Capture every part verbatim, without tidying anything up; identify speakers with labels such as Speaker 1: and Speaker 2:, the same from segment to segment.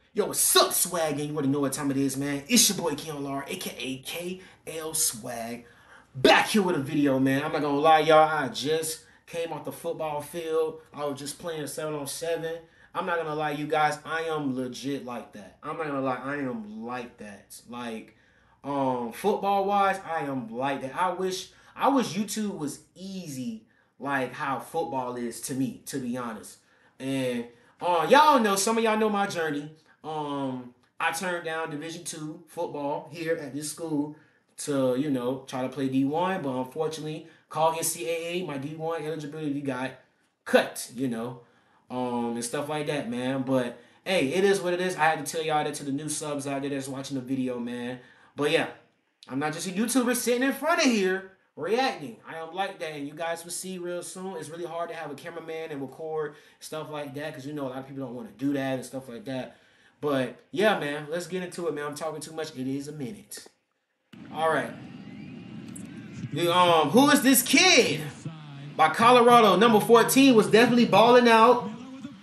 Speaker 1: Yo, what's up, Swag? And you already know what time it is, man. It's your boy Keon Lar, aka K L Swag. Back here with a video, man. I'm not gonna lie, y'all. I just came off the football field. I was just playing seven on seven. I'm not gonna lie, you guys. I am legit like that. I'm not gonna lie, I am like that. Like, um, football wise, I am like that. I wish I wish YouTube was easy like how football is to me, to be honest. And uh, y'all know, some of y'all know my journey. Um, I turned down Division two football here at this school to, you know, try to play D one, but unfortunately, called N C double A, my D one eligibility got cut, you know, um, and stuff like that, man. But hey, it is what it is. I had to tell y'all that to the new subs out there that's watching the video, man. But yeah, I'm not just a YouTuber sitting in front of here reacting. I am like that, and you guys will see real soon. It's really hard to have a cameraman and record stuff like that because you know a lot of people don't want to do that and stuff like that. But yeah, man, let's get into it, man. I'm talking too much. It is a minute. All right. The, um, who is this kid? By Colorado, number fourteen was definitely balling out.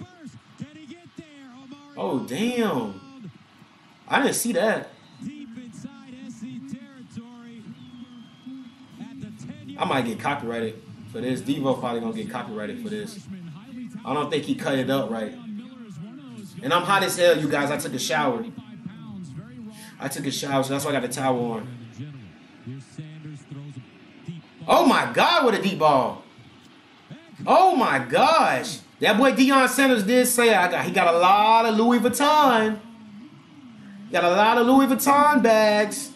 Speaker 1: Oh damn! I didn't see that. I might get copyrighted for this. Devo probably gonna get copyrighted for this. I don't think he cut it up right. And I'm hot as hell, you guys. I took a shower. I took a shower, so that's why I got the towel on. Oh my God, what a deep ball. Oh my gosh. That boy Deion Sanders did say I got he got a lot of Louis Vuitton. Got a lot of Louis Vuitton bags.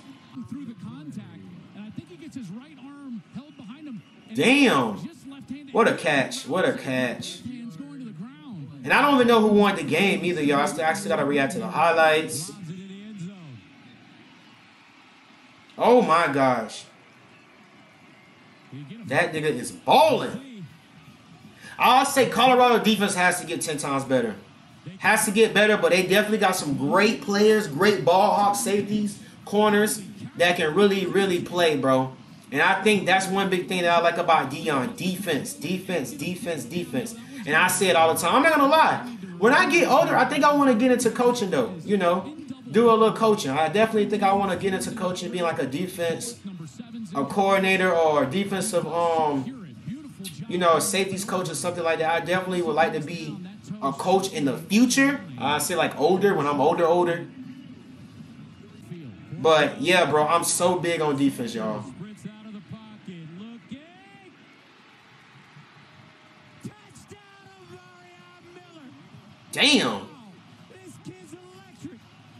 Speaker 1: Damn. What a catch. What a catch. And I don't even know who won the game either, y'all. I still, I still got to react to the highlights. Oh, my gosh. That nigga is balling. I'll say Colorado defense has to get ten times better. Has to get better, but they definitely got some great players, great ball hawk safeties, corners that can really, really play, bro. And I think that's one big thing that I like about Deion. Defense, defense, defense, defense. And I say it all the time. I'm not going to lie. When I get older, I think I want to get into coaching, though. You know, do a little coaching. I definitely think I want to get into coaching, being like a defense, a coordinator or a defensive, um, you know, a safeties coach or something like that. I definitely would like to be a coach in the future. I say like older, when I'm older, older. But, yeah, bro, I'm so big on defense, y'all. Damn.
Speaker 2: This kid's electric.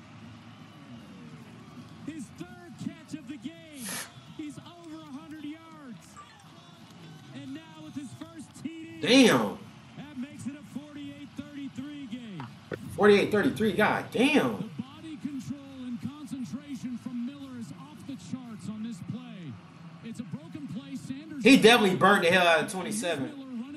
Speaker 2: His third catch of the game. He's over one hundred yards. And now with his first T D.
Speaker 1: Damn.
Speaker 2: That makes it a forty-eight thirty-three game.
Speaker 1: forty-eight thirty-three, god damn.
Speaker 2: The body control and concentration from Miller is off the charts on this play. It's a broken play. Sanders.
Speaker 1: He definitely burned the hell out of twenty-seven.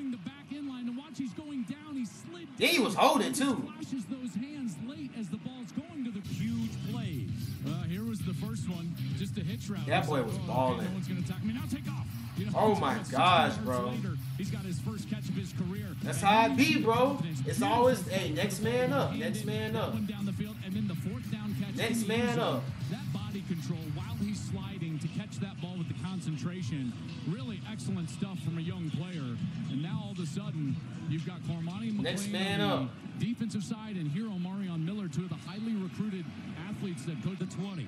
Speaker 1: Yeah, he was holding too.
Speaker 2: Flashes those hands late as the ball's going to the huge play. Uh, here was the first one, just a hitch route.
Speaker 1: That boy was balling.
Speaker 2: No one's gonna attack me. Now take off. You know,
Speaker 1: oh my gosh, bro.
Speaker 2: Later, he's got his first catch of his career.
Speaker 1: That's how it be, bro. It's always, hey, next man up, next man up.
Speaker 2: Down the field, and then the fourth down catch.
Speaker 1: Next man up.
Speaker 2: That body control while he's sliding to catch that ball with the concentration. Really excellent stuff from a young player. And now all of a sudden, you've got Cormani McClain
Speaker 1: next man
Speaker 2: on
Speaker 1: up.
Speaker 2: the defensive side and Hero Marion Miller, two of the highly recruited athletes that go to the twenty.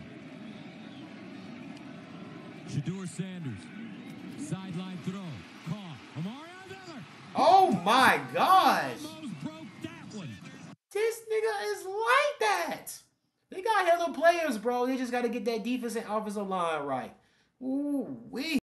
Speaker 2: Shedeur Sanders. Sideline throw. Caught. Omarion Miller.
Speaker 1: Oh my gosh.
Speaker 2: Almost broke that one.
Speaker 1: This nigga is like that. They got hella players, bro. They just got to get that defense and offensive line right. Ooh, wee.